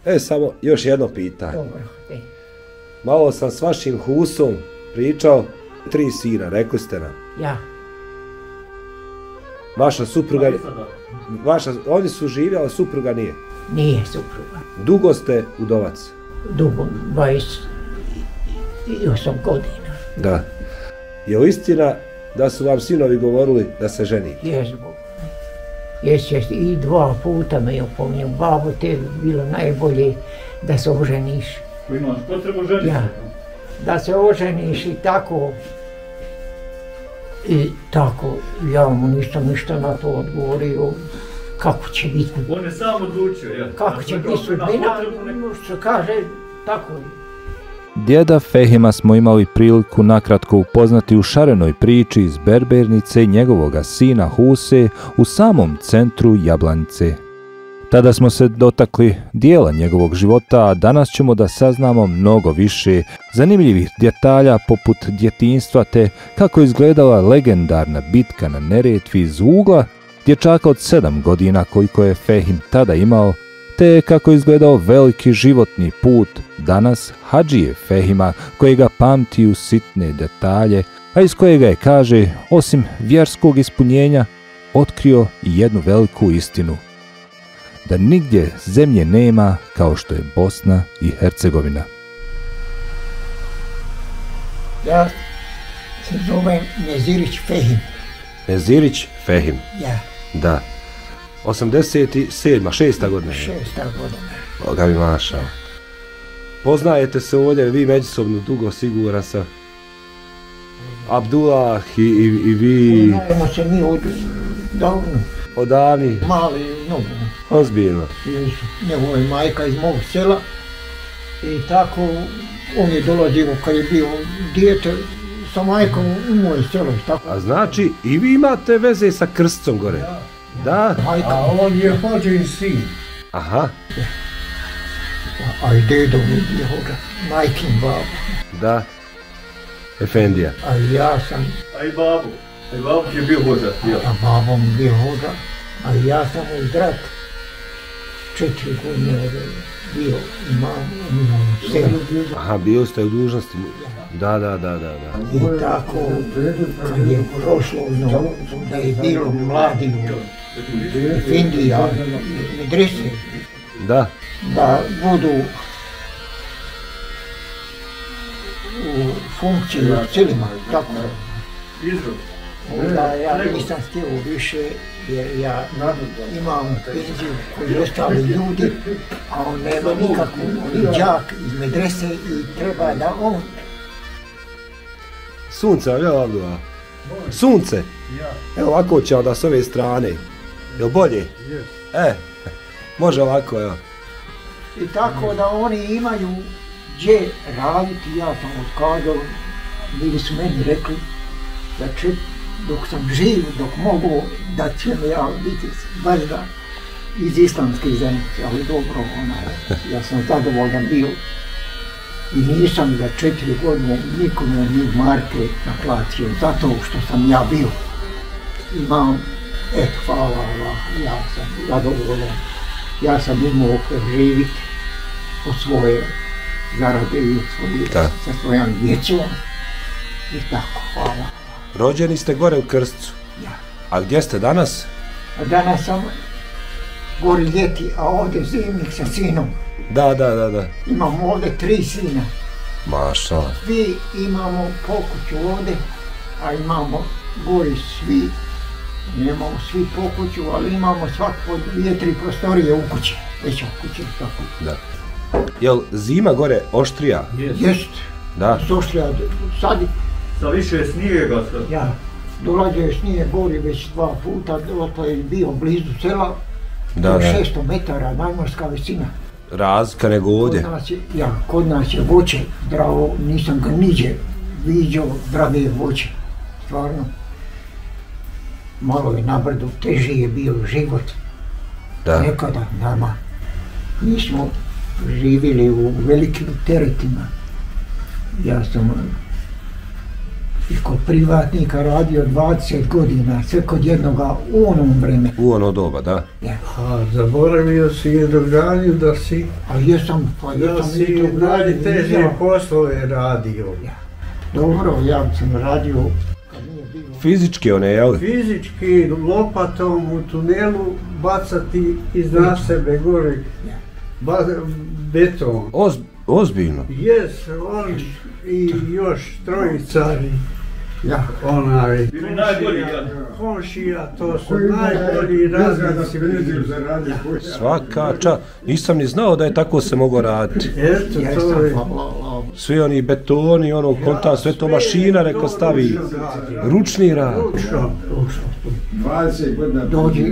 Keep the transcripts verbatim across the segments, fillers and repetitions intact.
E, samo još jedno pitanje. Dobro, e. Malo sam s vašim Husom pričao, tri sina, rekli ste nam. Ja. Vaša supruga, vaša, oni su živi, ali supruga nije. Nije supruga. Dugo ste udovac? Dugo, dvadeset osam godina. Da. Je li istina da su vam sinovi govorili da se ženi? Jes, jes, jes, i dva puta me je opominjao, babo, te bi bilo najbolje da se oženiš. Ko imaš potrebu ženiti? Ja, da se oženiš i tako. I tako, ja mu ništa, ništa na to odgovorio, kako će biti. On je sam odlučio, ja. Kako će biti sudbina, što kaže, tako je. Djeda Fehima smo imali priliku nakratko upoznati u šarenoj priči iz berbernice njegovoga sina Huse u samom centru Jablanice. Tada smo se dotakli dijela njegovog života, a danas ćemo da saznamo mnogo više zanimljivih detalja poput djetinjstva te kako izgledala legendarna bitka na Neretvi iz ugla dječaka od sedam godina koliko je Fehim tada imao, te kako je izgledao veliki životni put danas Hadžije Fehima kojega pamti u sitne detalje, a iz kojega je, kaže, osim vjerskog ispunjenja, otkrio i jednu veliku istinu. Da nigdje zemlje nema kao što je Bosna i Hercegovina. Ja se zovem Nezirić Fehim. Nezirić Fehim? Ja. Da. osamdeset sedma, šesta godina. Šesta godina. Boga mi mašao. Poznajete se ovdje, vi međusobno dugo, siguran sam. Abdullah i, i, i vi... Poznajemo se mi od davno. Od Ani? Mali, mnogo. Ozbiljno. Njegova je majka iz mog sela i tako on je dolazio kad je bio dijete sa majkom u moje selo. Tako. A znači i vi imate veze sa Krstom gore? Ja. Da? Majka. A on je Hođin sin. Aha. A i dedo mi je hođa, majkin babo. Da. Efendija. A ja sam... A i babu. A i babu je bio hođa. A babom bio hođa. A ja sam uz rat. Četiri godine bio imam u selu. Aha, bio ste u dužnosti. Da, da, da, da, da. I tako, kad je prošlo, no, da je bilo mladi u Efendija i medrese, Da. da budu u funkciji u celima, tako. Onda ja nisam htio više, jer ja imam penziju koji ostali ljudi, a on nema nikakvu, on je đak iz medrese i treba da on... Sunce, jel Abdullah? Sunce? Evo ovako će onda s ove strane. Jel bolje? E, može ovako, evo. I tako da oni imaju gdje raditi, ja sam otkazao, bili su meni rekli da će, dok sam živ, dok mogu, da će mi ja biti valjda iz islamske zajednice, ali dobro, onaj, ja sam zadovoljan bio. I nisam za četiri godine nikome ni marke naplatio, zato što sam ja bio. Imam, eto, hvala Allah, ja sam zadovoljan. Ja sam imao živiti od svoje zarade i svoje, sa svojom djecom. I tako, hvala. Rođeni ste gore u Krstcu? Ja. A gdje ste danas? A danas sam gori ljeti, a ovdje zimnik sa sinom. Da, da, da, da. Imamo ovdje tri sina. Maša. Svi imamo pokuću ovdje, a imamo gori svi, nemamo svi pokuću, ali imamo svak po dvije, tri prostorije u kući. Već u kući, tako. Da. Jel zima gore oštrija? Jest. Da. Oštrija, sad... Sa više snijega sad. Ja. Dolazio je snijeg gori već dva puta, to je bio blizu sela, da, da. šesto metara, najmorska visina. Razlika nego ovdje? Kod nas je, ja, kod nas je voće zdravo, nisam ga niđe viđao, zdrave voće, stvarno. Malo je na brdu, teži je bio život. Da. Nekada nama. Mi smo živjeli u velikim teretima. Ja sam i kod privatnika radio dvadeset godina, sve kod jednoga u onom vremenu. U ono doba, da. Ja. A zaboravio si jedogradnju da si, A jesam, pa da jesam si i to najteže radio. poslove radio. Ja. Dobro, ja sam radio kad nije bilo. Fizički one, jel? Fizički lopatom u tunelu bacati iznad sebe gore ba, beton. Oz, ozbiljno. Jes, on i još trojica, Ja. onaj, Bili najbolji, ja. komšija, to su najbolji radnici bili. Svaka ča. Nisam ni znao da je tako se moglo raditi. Eto, to Jesam, je. hvala. Svi oni betoni, ono konta, sve to mašina neka stavi. Ručni rad. Ručno, ručno. dvadeset godina Dođi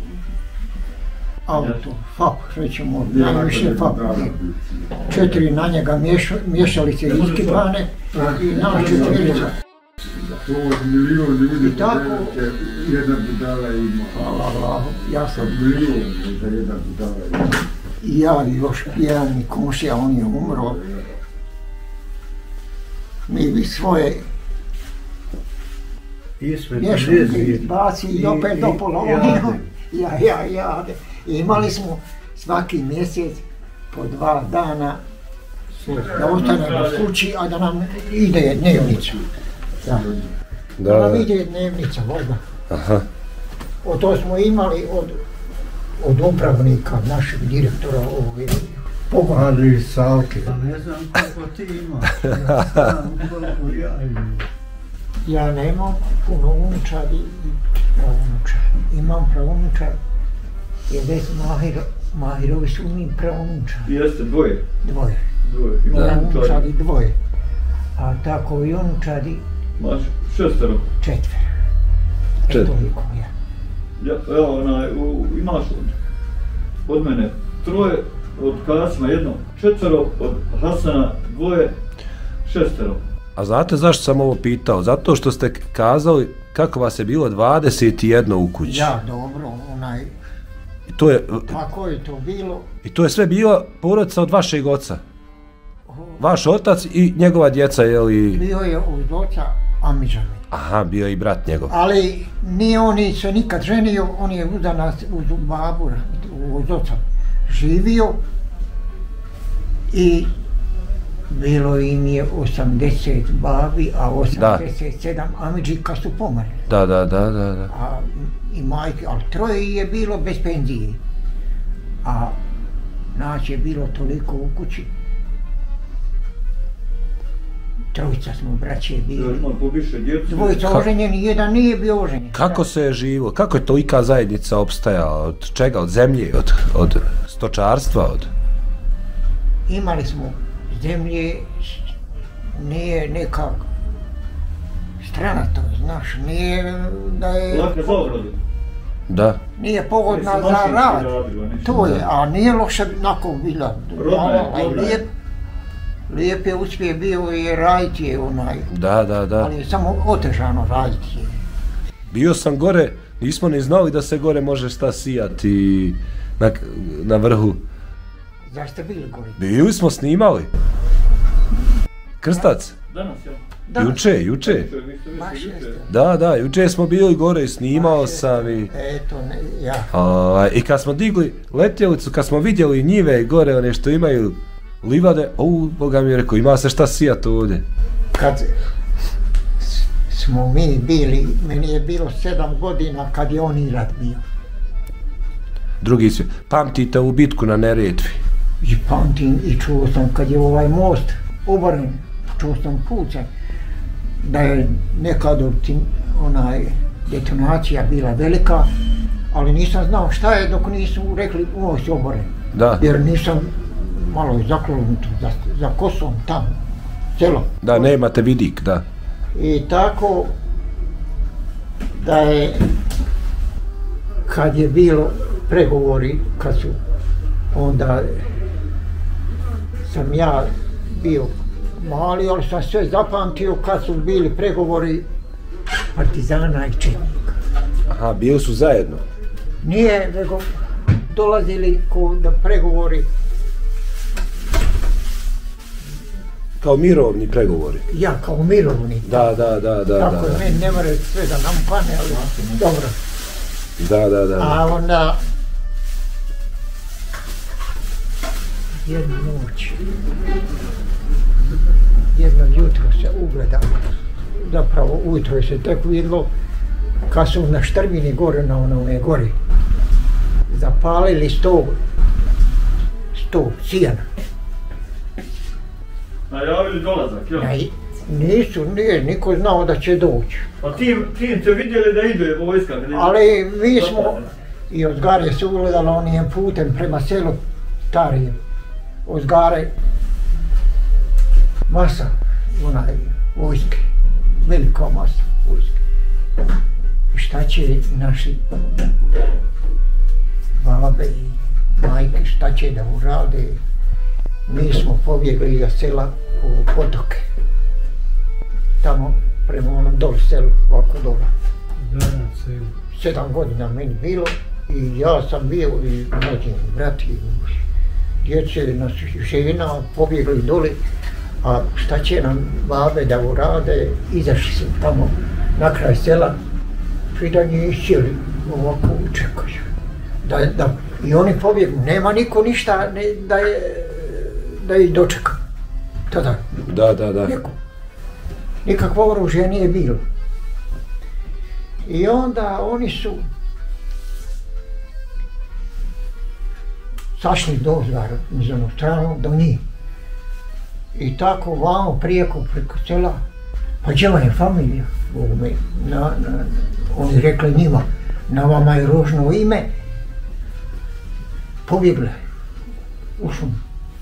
auto, fap, rećemo, najviše fap. Četiri na njega miješali, miješali se iskipane i naš četverica. To milion ljudi I tako- jedna budala ima. Hvala Allahu, ja sam Milion za jedna budala ima. i ja i još jedan mi komšija, on je umro. Mi bi svoje Ismet, miješali, Dezir. baci i opet do pola i oni. Jade. Ja, ja, ja. I imali smo svaki mjesec po dva dana da ostanemo kući, a da nam ide dnevnica. Da, da Da, nam da. ide dnevnica, voda. Aha. O to smo imali od, od upravnika, našeg direktora ovog pogona. Ali Salke. Ne znam koliko ti imaš. Ja znam koliko ja imam. Ja nemam puno unučadi i praunučadi. Imam praunučad, jer već Mahiro, Mahirovi su mi praunučadi, Jeste, dvoje. dvoje. Dvoje. Ima Unučadi dvoje. A tako i unučadi Maš šestero. četvero. E Četvero. toliko ja. Ja, evo, onaj, u, imaš od, od mene troje, od Kasima jedno, četvero, od Hasana dvoje, šestero. A znate zašto sam ovo pitao? Zato što ste kazali kako vas je bilo dvadeset jedno u kući. Ja, dobro, onaj, I to je, tako je to bilo. i to je sve bila porodica od vašeg oca. Vaš otac i njegova djeca, je li? Bio je uz oca Amidža. Aha, bio je i brat njegov. Ali nije on ni se nikad ženio, on je uz nas, uz babu, uz oca živio i bilo im je osamdeset babi, a osamdeset sedam Amidži kad su pomrli. Da, da, da, da, da. A i majke, ali troje je bilo bez penzije. A nas je bilo toliko u kući. Trojica smo braće Ja bili. imam po više djece. Dvojica Ka- oženjeni, jedan nije bio oženjen. Kako se je živo? Kako je tolika zajednica opstajala? Od čega? Od zemlje? Od, od stočarstva? Od... Imali smo zemlje, s- nije neka strana to, znaš, nije da je, Laka za obradu. Da. nije pogodna Nisu za mašinski rad. radili, nisu. To je, a nije loše onako bila. Rodna je, Onaj dobra je. lijep, lijep je uspjeh bio i raditi je onaj, Da, da, da. ali je samo otežano raditi je. Bio sam gore, nismo ni znali da se gore može šta sijati na, na vrhu. Zašto ste bili gori? Bili smo snimali. Krstac? Danas, ja. Da, Juče, juče. Vi ste više baš juče. jeste. Da, da, juče smo bili gore i snimao sam i... Eto, ne, ja. Ovaj, I kad smo digli letjelicu, kad smo vidjeli njive gore, one što imaju livade, o, Boga mi je rekao, ima se šta sijati ovdje. Kad s- smo mi bili, meni je bilo sedam godina kad je on Irak bio. Drugi svijet. Pamtite u bitku na Neretvi. I pamtim i čuo sam kad je ovaj most oboren, čuo sam pucaj, da je nekad od tim, onaj detonacija bila velika, ali nisam znao šta je dok nisu rekli most je oboren. Da, Jer nisam malo zaklonut za, za Kosom tamo, selo. da, nemate vidik, da. I tako da je, kad je bilo pregovori, kad su, onda sam ja bio mali, ali sam sve zapamtio kad su bili pregovori partizana i četnika. Aha, bili su zajedno. Nije, nego dolazili ko da pregovori Kao mirovni pregovori. Ja, kao mirovni. Da, da, da, da. Tako da, je, meni ne more sve da nam pane, ali dobro. Da, da, da. A onda... Jednu noć, jedno jutro se ugledalo, zapravo ujutro je se tek vidjelo, kad su na Štrbini gore, na onome gori, zapalili sto, sto sijana. Najavili dolazak, jel? Ja, nisu, nije niko znao da će doći. A tim, tim ste vidjeli da ide vojska? Ali mi smo, i od Gare se ugledalo onim putem prema selu Starijem. Od Gare masa, onaj, vojske, velika masa vojske. I šta će naši babe i majke, šta će da urade? Mi smo pobjegli za sela u Potoke. Tamo prema onom dolu selu, ovako dole. Sedam godina meni bilo i ja sam bio i mlađi brat i djece, nas žena, pobjegli dole, a šta će nam babe da urade, izašli su tamo na kraj sela, svi da njih iscijeli, ovako čekaju. Da, da, i oni pobjegli, nema niko ništa ne, da je, da ih dočeka. Tada. Da, da, da. Niko. Nikakvo oružje nije bilo. I onda oni su sašli do Zara, iz onog stranu, do njih. I tako vamo prijeko preko sela, pa gdje vam je familija? Na, na, oni rekli njima, na vama je ružno ime, pobjegle u šumu.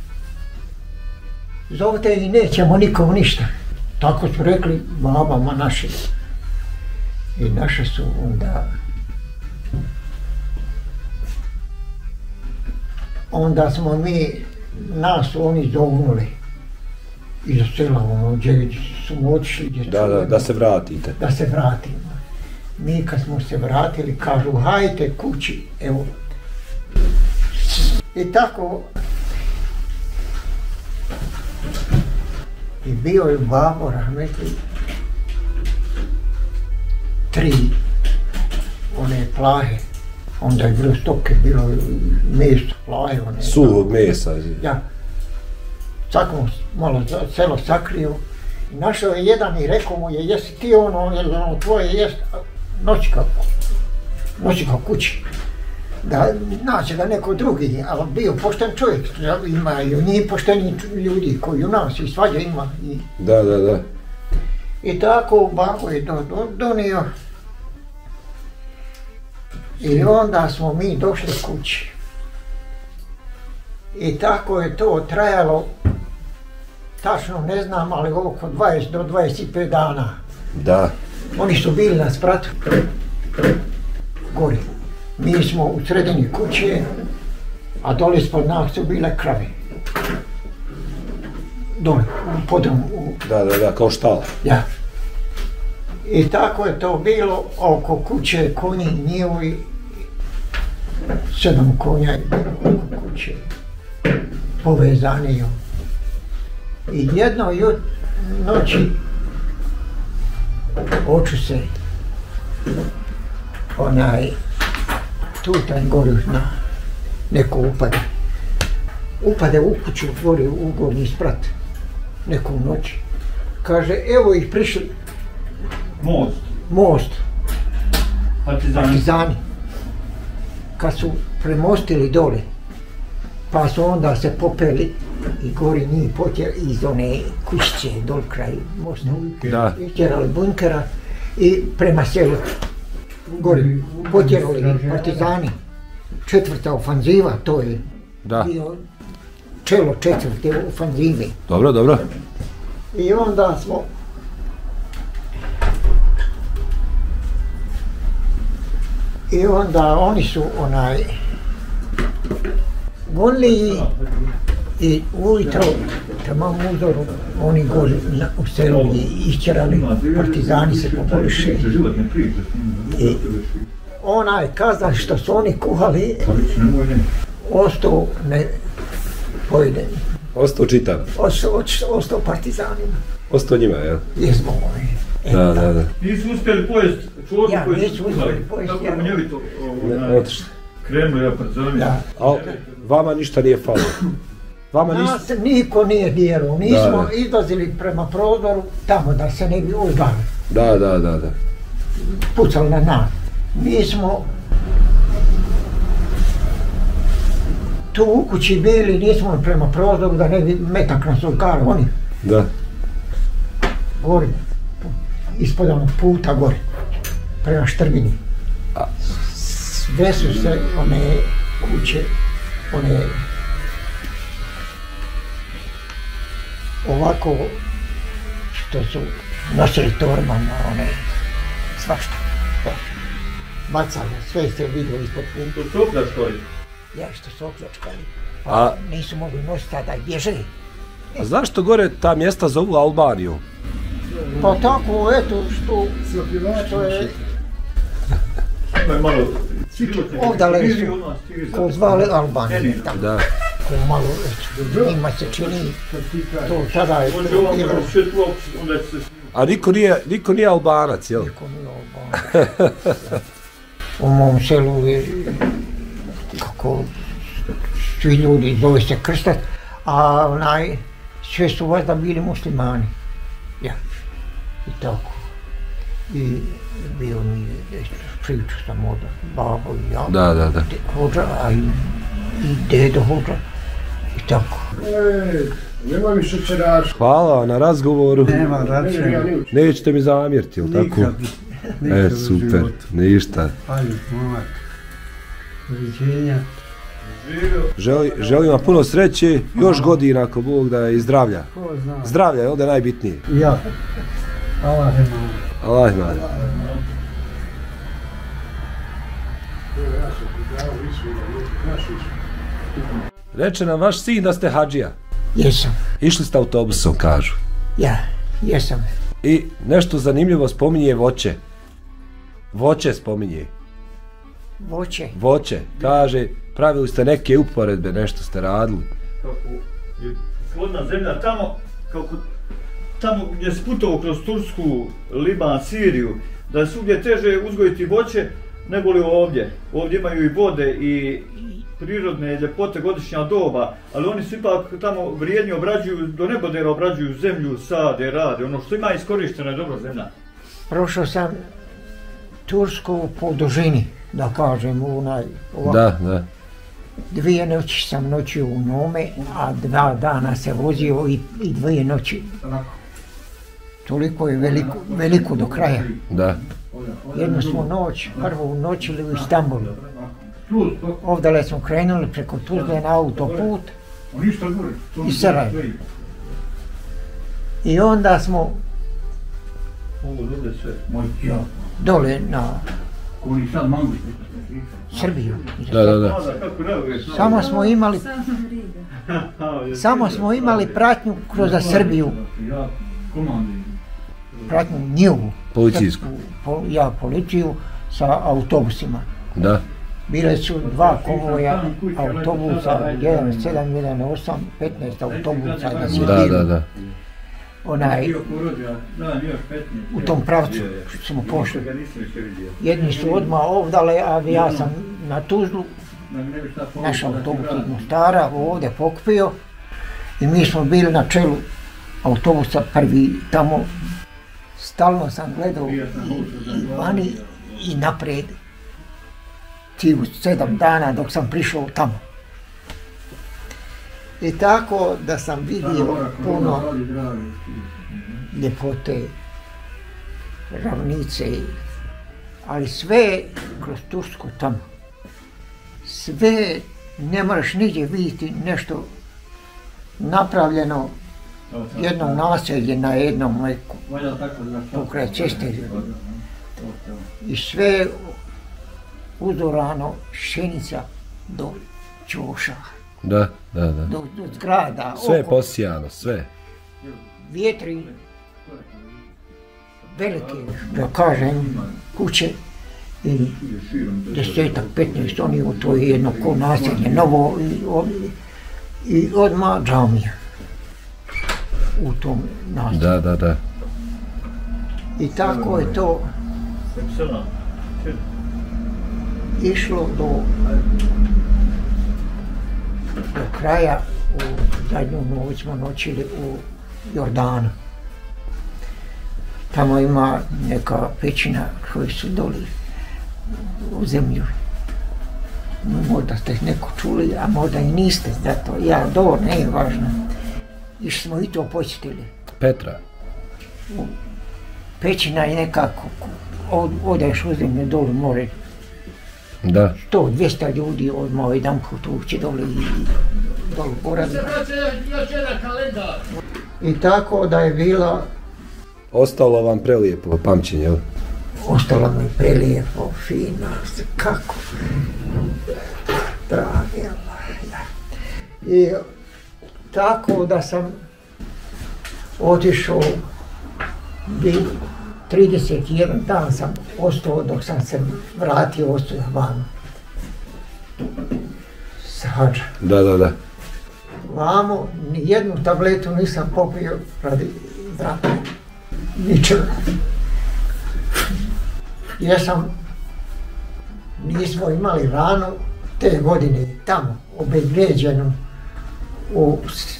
Zovete i nećemo nikom ništa. Tako su rekli babama naše. I naše su onda... Onda smo mi, nas su oni zovnuli iz sela, ono, gdje su otišli, gdje da, da, da se vratite. Da se vratimo. Mi kad smo se vratili, kažu, hajte kući, evo. I tako... I bio je babo, rahmetli, tri one plahe. Onda je bilo stoke, bilo meso, plaje, one... Suhog mesa. Ja. Tako malo selo sakrio. I našao je jedan i rekao mu je, jesi ti ono, jel ono tvoje jest, noći kao, noći kao kući. Da naće ga neko drugi, ali bio pošten čovjek, ima i u njih pošteni ljudi koji u nas i svađa ima. I, da, da, da. I tako babo je do, do, donio. I onda smo mi došli kući. I tako je to trajalo, tačno ne znam, ali oko dvadeset do dvadeset pet dana. Da. Oni su bili na spratu, gori. Mi smo u sredini kuće, a dole ispod nas su bile krave. Dole, u podrumu. Da, da, da, kao štala. Ja. I tako je to bilo, oko kuće konji njihovi, sedam konja je bilo oko kuće, povezani. I jedno jut, noći oču se onaj tutanj gori na neko upade. Upade u kuću, otvori u gornji sprat, neku noć. Kaže, evo ih prišli. Most. Most. Partizani. Partizani. Kad su premostili dole, pa su onda se popeli i gori njih potjerali iz one kućice dol kraj mosta. Da. Potjerali bunkera i prema selu. Gori potjerali partizani. Četvrta ofanziva, to je da. Bio čelo četvrte ofanzive. Dobro, dobro. I onda smo I onda oni su onaj gonili i ujutro, tamo u uzoru, oni goli u selu i išćerali, partizani se poboliše. I onaj kazan što su oni kuhali, ostao ne pojeden. Ostao čitav. Ostao, ostao partizanima. Ostao njima, jel? Jesmo oni. E, Da, da, da. Nisu uspjeli pojest čorbu Ja, koji nisu su uspjeli kuhali. pojest, Tako ja. munjevito Ne, otišli. krenuli ja partizani. Da. A vama ništa nije falo. Vama Nas ništa... niko nije dirao, mi Da, smo da. izlazili prema prozoru tamo da se ne bi uzdali, Da, da, da, da. pucali na nas. Mi smo tu u kući bili, nismo prema prozoru da ne bi metak nas uzgara, oni Da. gori, ispod onog puta gori, prema Štrbini. Sve su se one kuće, one ovako što su nosili torbama, one svašta. Bacali, sve se vidjelo ispod puta. To su opljačkali. Ja što su opljačkali, A- pa nisu mogli nositi tada i bježe. A zašto gore ta mjesta zovu Albaniju? Pa tako, eto, što, što je, Ima je malo... ovdje su ko zvali Albaniju, tako, Da. ko malo, eto, njima se čini, to tada je Može ovom bilo, kroz svijetlo, onda će se... A niko nije, niko nije Albanac, jel? niko nije Albanija. U mom selu je, kako, svi ljudi zove se Krstat, a onaj, sve su vazda bili muslimani. Ja, i tako. I bio mi je, priču sam od babo i ja, Da, da, da. hođa, a i, i dedo hođa, i tako. E, nema mi šećeraša. Hvala vam na razgovoru. Nema računa. Nećete mi zamjeriti, jel tako? Nikad. Nikad E, u super, životu. ništa. Ajde, momak. Doviđenja. Želi, želim vam puno sreće, još godina ako Bog da i zdravlja. Ko zna? Zdravlja je ovdje najbitnije. Ja. Allah je malo. Allah ima. Reče nam vaš sin da ste hadžija. Jesam, Išli ste autobusom, kažu. ja, jesam. I nešto zanimljivo spominje voće. Voće spominje. Voće, Voće. Kaže, pravili ste neke uporedbe, nešto ste radili. Kako je plodna zemlja tamo, kako tamo gdje se putovao kroz Tursku, Liban, Siriju, da je svugdje teže uzgojiti voće nego li ovdje. Ovdje imaju i vode i prirodne ljepote godišnja doba, ali oni su ipak tamo vrijedni obrađuju, do nebodera obrađuju zemlju, sade, rade, ono što ima iskorištena je dobro zemlja. prošao sam Tursku po dužini, da kažem, onaj, ovako. Da, da. Dvije noći sam noćio u Nome, a dva dana se vozio i, i dvije noći. Toliko je veliko, veliko do kraja. Da. Jednu smo noć, prvu noćili u Istanbulu. Ovdje smo krenuli preko Tuzle na autoput i Sarajevo. I onda smo Ovo ovdje sve, moj dole na Srbiju. Da, da, da. kako reaguješ? Samo smo imali, samo smo imali pratnju kroz Srbiju, Ja komandim. pratnju njihovu. Policijsku. Po, ja policiju sa autobusima. Da. Bile su dva konvoja autobusa, jedan sedam, jedan osam, petnaest autobusa da se Da, bilo. da, da. Onaj, u tom pravcu što smo pošli. Jedni su odmah ovdale, a ja sam na Tuzlu, naš autobus iz Mostara ovdje pokupio i mi smo bili na čelu autobusa prvi tamo. Stalno sam gledao i, i vani i naprijed. Cijelu sedam dana dok sam prišao tamo. I tako da sam vidio puno ljepote, ravnice, ali sve kroz Tursku tamo. Sve, ne moraš nigdje vidjeti nešto napravljeno, jedno naselje na jednom leku, pokraj ceste. I sve uzorano, pšenica do ćoša, Da, da, da. do, do zgrada, Sve je oko, posijano, sve. vjetri, velike, da kažem, kuće i desetak, petnaest, oni u to je jedno ko naselje, novo i, i odmah džamija. u tom nastupu. Da, da, da. I tako je to išlo do, do kraja. U zadnju noć smo noćili u Jordanu. Tamo ima neka pećina koji su doli u zemlju. Možda ste neko čuli, a možda i niste, zato ja do, ne je važno. Išli smo i to posjetili. Petra. Pećina je nekako, od, odeš u zemlju dolu more. Da. sto dvjesto ljudi odmah jedan put ući doli i dolu boravi. I tako da je bila... Ostalo vam prelijepo pamćenje, jel? Ostalo mi prelijepo, fino, kako? Dragi Allah. I tako da sam otišao, trideset jedan dan sam ostao dok sam se vratio, ostao van. S hadža. Da, da, da. Vamo, ni jednu tabletu nisam popio radi zdravlja. Ničega. Ja sam, nismo imali ranu te godine tamo, obezvrijeđenu u,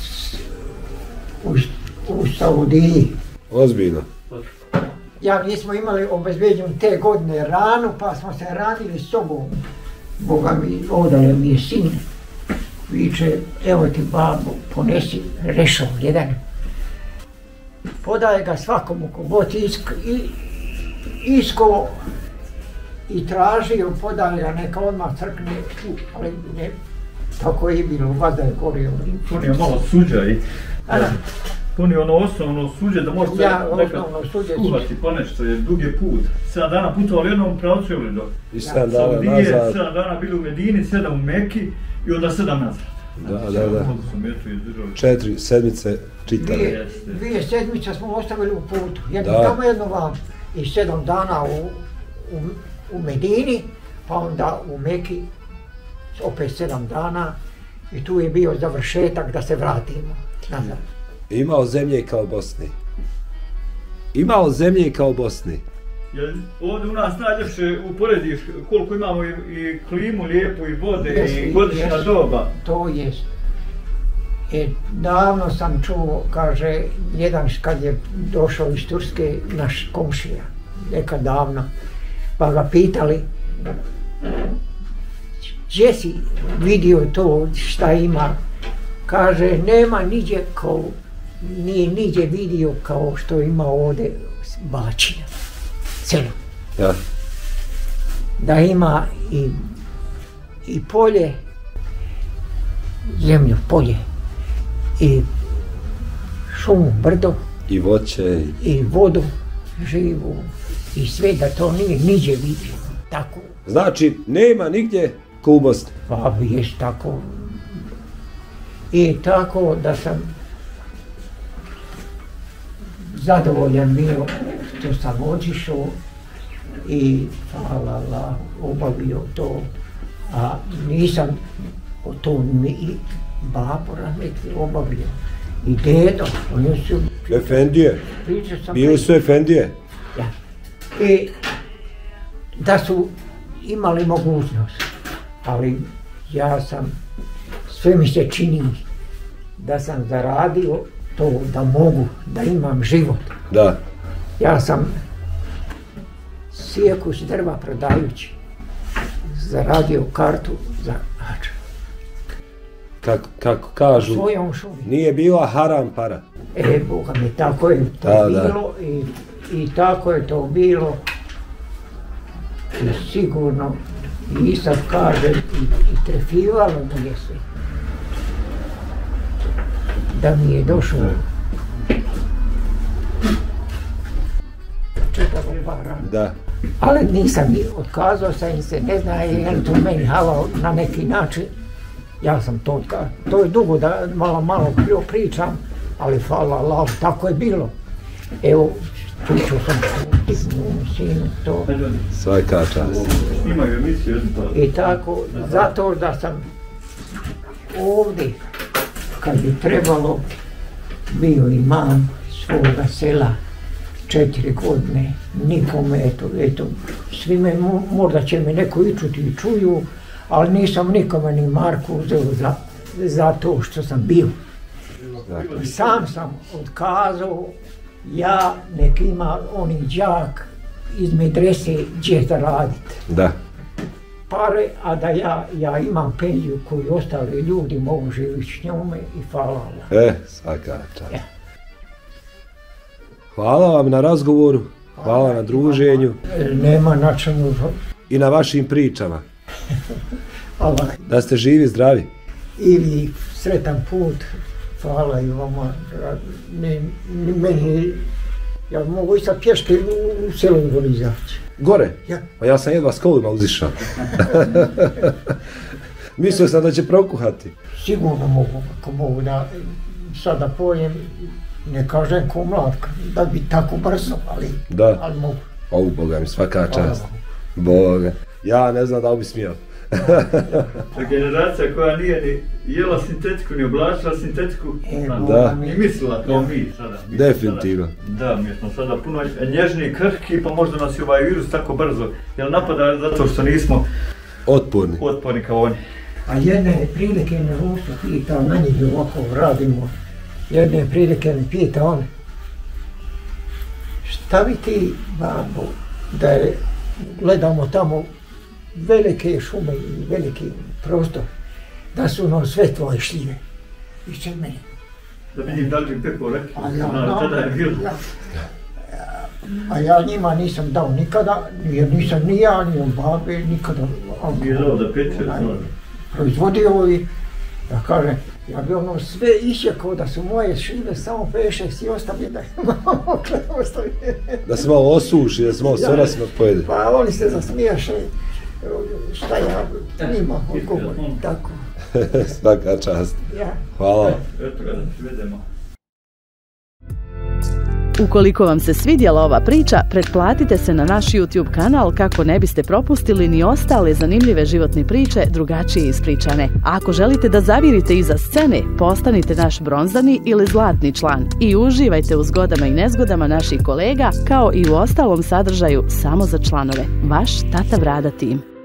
u, u Saudiji. Ozbiljno. Ja nismo imali obezvrijeđenu te godine ranu, pa smo se ranili s sobom. Boga mi, odale mi je sin, viče, evo ti babo, ponesi rešov jedan. Podaje ga svakomu ko god isk, i, isko i tražio, podaje ga neka odmah crkne, ali ne, tako je bilo, vada je gorio. Punio malo suđa i punio ono osnovno suđe da možete ja, nekad skuvati po nešto, jer dug je put. sedam dana putovali u jednom pravcu ili do Saudije, sedam dana bili u Medini, sedam u Meki i onda sedam nazad. Da, da, da. Četiri sedmice čitave. Dvije, dvije sedmice smo ostavili u putu, jedno tamo, jedno vam. I sedam dana u, u, u Medini, pa onda u Meki, opet sedam dana. I tu je bio završetak da se vratimo nazad. Imao zemlje kao Bosni. Imao zemlje kao Bosni. Jer ovdje u nas najljepše uporediš koliko imamo i, i klimu lijepu i vode yes, i godišnja yes, doba. To jest. E, davno sam čuo, kaže, jedan kad je došao iz Turske, naš komšija, neka davno, pa ga pitali, gdje si vidio to šta ima? Kaže, nema niđe kao, nije niđe vidio kao što ima ovdje Bačina. Celo. Ja. Da ima i, i polje, zemlju, polje, i šumu, brdo, i voće, i vodu živu, i sve da to nije niđe vidio. Tako. Znači, nema nigdje ko u Bosni. Pa ješ tako. I tako da sam zadovoljan bio što sam otišao i hvala Allah, obavio to, a nisam o to mi i babo rahmetli obavio i dedo, oni su... Efendije, bili su efendije. Ja. I da su imali mogućnost, ali ja sam, sve mi se čini da sam zaradio to da mogu, da imam život. Da. Ja sam sjekus drva prodajući zaradio kartu za hadž. Kako, kako kažu, nije bila haram para. E, Boga mi, tako je to da, bilo da. I, i tako je to bilo. I sigurno, i sad kažem, i, i trefivalo mi je se. Da mi je došlo četavo para. Da. Ali nisam i otkazao sam im se, ne zna je li to meni halao na neki način. Ja sam to otkazao. To je dugo da malo malo pričam, ali hvala Allah, tako je bilo. Evo, pričao sam sinu to. Svaka čast. I tako, zato da sam ovdje, kad bi trebalo bio imam svoga sela četiri godine, nikome, eto, eto, svi me, možda će me neko i čuti i čuju, ali nisam nikome ni marku uzeo za, za to što sam bio. I sam sam otkazao, ja nek ima oni đak iz medrese gdje da radite. Da. Pare, a da ja, ja imam penziju koju ostali ljudi mogu živjeti s njome i hvala vam. E, svaka čast. Ja. Hvala vam na razgovoru, hvala, hvala na druženju. Nema na čemu. I na vašim pričama. Hvala. Da ste živi, zdravi. I vi sretan put. Hvala i vama. Ne, ne, meni, ja mogu i sad pješke u, u selu izaći. Gore? Ja. Pa ja sam jedva s kolima uzišao. Mislio sam da će prokuhati. Sigurno mogu, ako mogu da sada pojem, ne kažem ko mlad, da bi tako brzo, ali, da. Ali mogu. O, Boga mi, svaka čast. Boga. Ja ne znam da li bi smio. Generacija koja nije ni jela sintetiku, ni oblačila sintetiku, e, da. ni mislila kao mi sada. Mi definitivno. Sada, da, mi smo sada puno nježniji, krhki, pa možda nas je ovaj virus tako brzo, jer napada zato što nismo otporni, otporni kao oni. A jedne prilike me Rusu pita, na njih ovako radimo, jedne prilike me pita on, šta bi ti, babo, da je, gledamo tamo velike šume i veliki prostor, da su nam sve tvoje šljive. I će meni. Da vidim da li bi pekao reke, ja, no, tada je bilo. Ja, a ja njima nisam dao nikada, jer nisam ni ja, ni on babe, nikada. Nije dao da peče, proizvodio i, da kažem, ja bi ono sve išćekao da su moje šljive samo pešest i ostavlje da je malo ostavlje. Da se malo osuši, da se malo sorasno pojede. Pa oni se zasmijaše. Šta ja njima odgovorim, tako. Svaka čast. Ja. Hvala. Eto ga da ti vedemo. Ukoliko vam se svidjela ova priča, pretplatite se na naš YouTube kanal kako ne biste propustili ni ostale zanimljive životne priče drugačije ispričane. A ako želite da zavirite iza scene, postanite naš bronzani ili zlatni član i uživajte u zgodama i nezgodama naših kolega kao i u ostalom sadržaju samo za članove. Vaš Tata Brada tim.